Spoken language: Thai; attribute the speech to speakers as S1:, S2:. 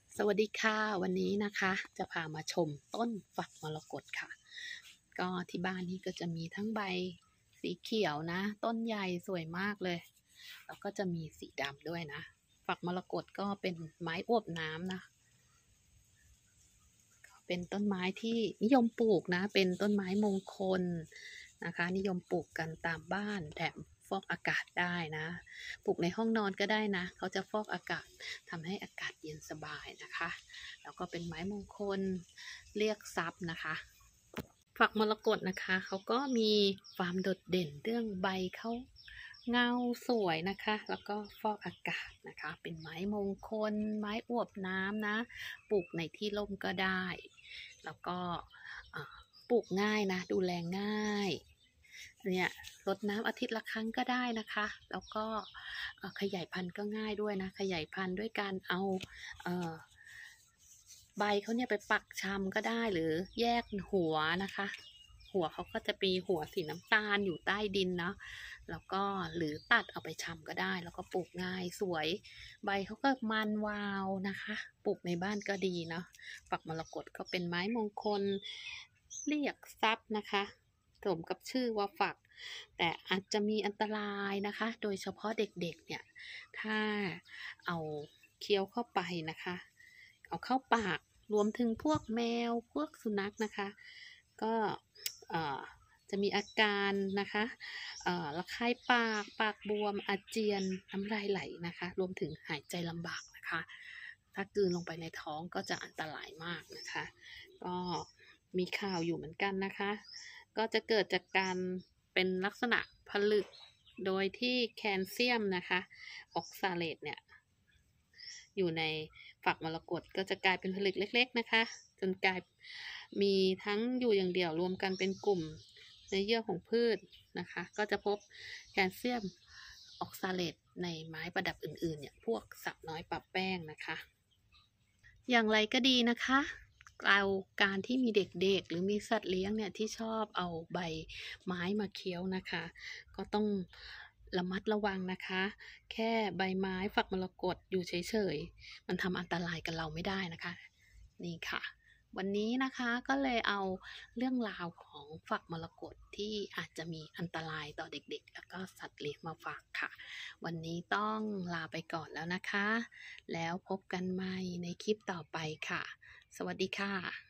S1: สวัสดีค่ะวันนี้นะคะจะพามาชมต้นฝักมรกตค่ะก็ที่บ้านนี้ก็จะมีทั้งใบสีเขียวนะต้นใหญ่สวยมากเลยแล้วก็จะมีสีดำด้วยนะฝักมรกตก็เป็นไม้อวบน้ำนะเป็นต้นไม้ที่นิยมปลูกนะเป็นต้นไม้มงคลนะคะนิยมปลูกกันตามบ้านแถมฟอกอากาศได้นะปลูกในห้องนอนก็ได้นะเขาจะฟอกอากาศทำให้อากาศเย็นสบายนะคะแล้วก็เป็นไม้มงคลเรียกทรัพย์นะคะฝักมรกตนะคะเขาก็มีความโดดเด่นเรื่องใบเขาเงาสวยนะคะแล้วก็ฟอกอากาศนะคะเป็นไม้มงคลไม้อวบน้ำนะปลูกในที่ร่มก็ได้แล้วก็ปลูกง่ายนะดูแลง่ายเนี่ยรดน้ำอาทิตย์ละครั้งก็ได้นะคะแล้วก็ขยายพันธุ์ก็ง่ายด้วยนะขยายพันธุ์ด้วยการเอาเอ่อใบเขาเนี่ยไปปักชำก็ได้หรือแยกหัวนะคะหัวเขาก็จะมีหัวสีน้ำตาลอยู่ใต้ดินเนาะแล้วก็หรือตัดเอาไปชำก็ได้แล้วก็ปลูกง่ายสวยใบเขาก็มันวาวนะคะปลูกในบ้านก็ดีเนาะฝักมรกตก็เป็นไม้มงคลเรียกทรัพย์นะคะสมกับชื่อว่าฝักแต่อาจจะมีอันตรายนะคะโดยเฉพาะเด็กๆเนี่ยถ้าเอาเคี้ยวเข้าไปนะคะเอาเข้าปากรวมถึงพวกแมวพวกสุนัขนะคะก็เอ่อจะมีอาการนะคะระคายปากบวมอาเจียนน้ำลายไหลนะคะรวมถึงหายใจลำบากนะคะถ้ากลืนลงไปในท้องก็จะอันตรายมากนะคะก็มีข่าวอยู่เหมือนกันนะคะก็จะเกิดจากการเป็นลักษณะผลึกโดยที่แคลเซียมนะคะออกซาเลตเนี่ยอยู่ในฝักมรกตก็จะกลายเป็นผลึกเล็กๆนะคะจนกลายมีทั้งอยู่อย่างเดียวรวมกันเป็นกลุ่มเนื้อเยื่อของพืชนะคะก็จะพบแคลเซียมออกซาเลตในไม้ประดับอื่นๆเนี่ยพวกสับน้อยปรับแป้งนะคะอย่างไรก็ดีนะคะเราการที่มีเด็กๆหรือมีสัตว์เลี้ยงเนี่ยที่ชอบเอาใบไม้มาเคี้ยวนะคะก็ต้องระมัดระวังนะคะแค่ใบไม้ฝักมรกตอยู่เฉยๆมันทำอันตรายกับเราไม่ได้นะคะนี่ค่ะวันนี้นะคะก็เลยเอาเรื่องราวของฝักมรกตที่อาจจะมีอันตรายต่อเด็กๆแล้วก็สัตว์เลี้ยงมาฝากค่ะวันนี้ต้องลาไปก่อนแล้วนะคะแล้วพบกันใหม่ในคลิปต่อไปค่ะสวัสดีค่ะ